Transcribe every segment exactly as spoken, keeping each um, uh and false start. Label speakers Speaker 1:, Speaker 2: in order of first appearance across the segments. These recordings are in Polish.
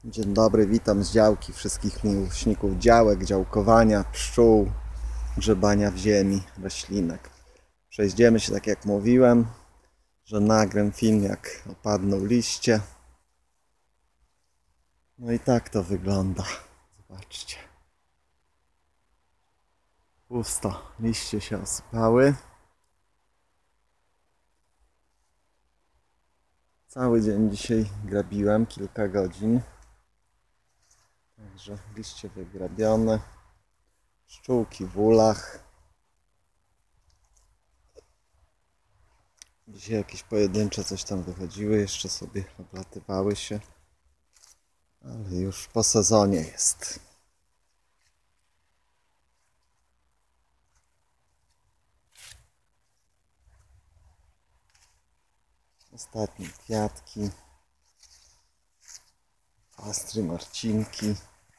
Speaker 1: Dzień dobry, witam z działki wszystkich miłośników działek, działkowania, pszczół, grzebania w ziemi, roślinek. Przejdziemy się, tak jak mówiłem, że nagram film, jak opadną liście. No i tak to wygląda. Zobaczcie. Pusto, liście się osypały. Cały dzień dzisiaj grabiłem, kilka godzin. Także liście wygrabione. Pszczółki w ulach. Dzisiaj jakieś pojedyncze coś tam wychodziły, jeszcze sobie oblatywały się. Ale już po sezonie jest. Ostatnie kwiatki. Astry, marcinki.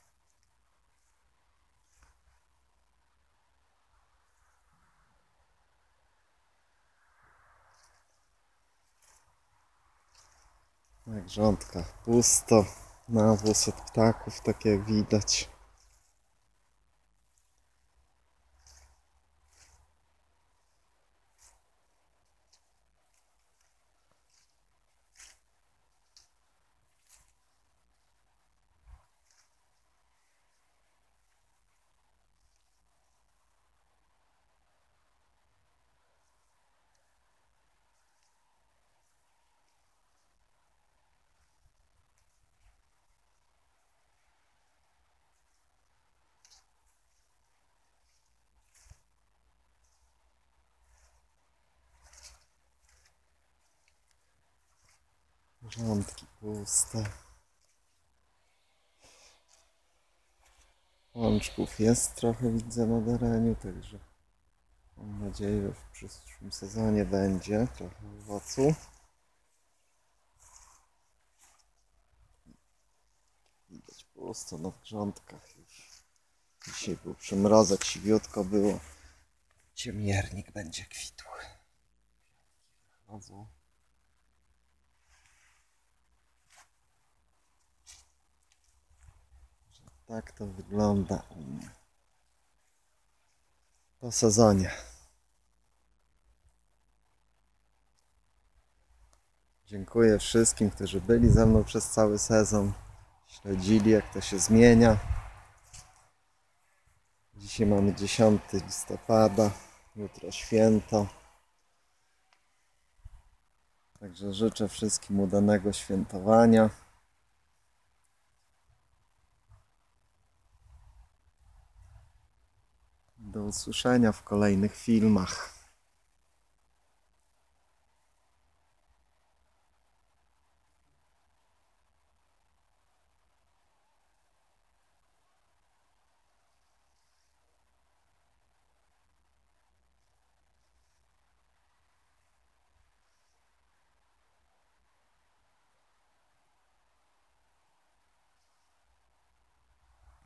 Speaker 1: Na grządkach pusto. Nawóz od ptaków, tak jak widać. Grządki puste. Łączków jest trochę, widzę, na terenie, także mam nadzieję, że w przyszłym sezonie będzie trochę owocu. Widać pusto na grządkach już. Dzisiaj był przymrozek, siwiutko było. Ciemiernik będzie kwitł. Chodzą. Tak to wygląda u mnie po sezonie. Dziękuję wszystkim, którzy byli ze mną przez cały sezon, śledzili, jak to się zmienia. Dzisiaj mamy dziesiątego listopada, jutro święto. Także życzę wszystkim udanego świętowania. Do usłyszenia w kolejnych filmach.